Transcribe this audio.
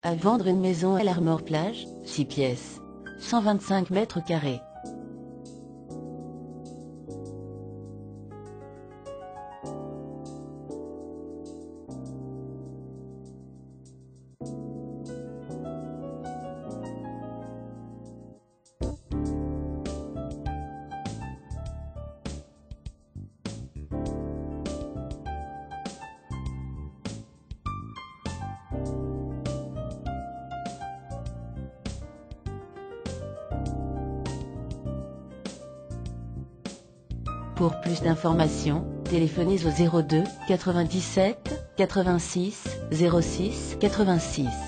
À vendre une maison à l'Armor-Plage, 6 pièces. 125 mètres carrés. Pour plus d'informations, téléphonez au 02 97 86 06 86.